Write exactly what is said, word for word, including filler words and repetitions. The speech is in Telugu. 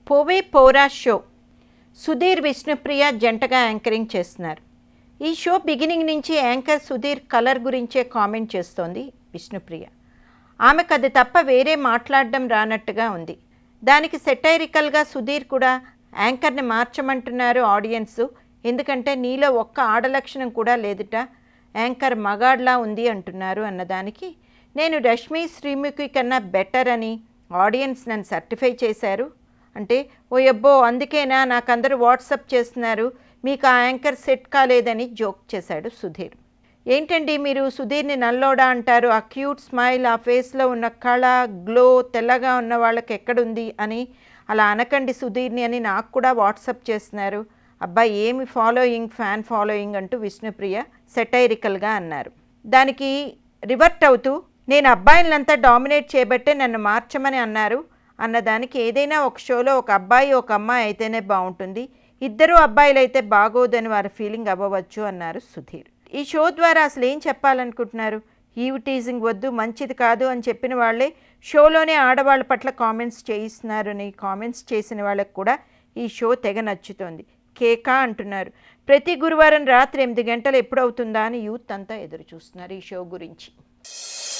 పోవే పోరా షో సుధీర్ విష్ణుప్రియ జంటగా యాంకరింగ్ చేస్తున్నారు. ఈ షో బిగినింగ్ నుంచి యాంకర్ సుధీర్ కలర్ గురించే కామెంట్ చేస్తోంది విష్ణుప్రియ. ఆమెకు అది తప్ప వేరే మాట్లాడడం రానట్టుగా ఉంది. దానికి సెటైరికల్గా సుధీర్ కూడా యాంకర్ని మార్చమంటున్నారు ఆడియన్స్, ఎందుకంటే నీలో ఒక్క ఆడలక్షణం కూడా లేదుట, యాంకర్ మగాడ్లా ఉంది అంటున్నారు అన్నదానికి నేను రష్మి శ్రీముఖి కన్నా బెటర్ అని ఆడియన్స్ నన్ను సర్టిఫై చేశారు అంటే, ఓ అబ్బో అందుకేనా నాకు అందరూ వాట్సప్ చేస్తున్నారు, మీకు ఆ యాంకర్ సెట్ కాలేదని జోక్ చేశాడు సుధీర్. ఏంటండి మీరు సుధీర్ని నల్లోడా అంటారు, ఆ క్యూట్ స్మైల్, ఆ ఫేస్లో ఉన్న కళ, గ్లో, తెల్లగా ఉన్న వాళ్ళకి ఎక్కడుంది అని అలా అనకండి సుధీర్ని అని నాకు కూడా వాట్సప్ చేస్తున్నారు, అబ్బాయి ఏమి ఫాలోయింగ్, ఫ్యాన్ ఫాలోయింగ్ అంటూ విష్ణుప్రియ సెటైరికల్గా అన్నారు. దానికి రివర్ట్ అవుతూ నేను అబ్బాయిలంతా డామినేట్ చేయబట్టే నన్ను మార్చమని అన్నారు అన్నదానికి, ఏదైనా ఒక షోలో ఒక అబ్బాయి ఒక అమ్మాయి అయితేనే బాగుంటుంది, ఇద్దరు అబ్బాయిలు అయితే బాగోదని వారి ఫీలింగ్ అవ్వవచ్చు అన్నారు సుధీర్. ఈ షో ద్వారా అసలు ఏం చెప్పాలనుకుంటున్నారు? ఈవ్ టీజింగ్ వద్దు, మంచిది కాదు అని చెప్పిన వాళ్ళే షోలోనే ఆడవాళ్ళ పట్ల కామెంట్స్ చేయిస్తున్నారు అని కామెంట్స్ చేసిన వాళ్ళకి కూడా ఈ షో తెగ నచ్చుతోంది. కేకా అంటున్నారు. ప్రతి గురువారం రాత్రి ఎనిమిది గంటలు ఎప్పుడవుతుందా అని యూత్ అంతా ఎదురు చూస్తున్నారు ఈ షో గురించి.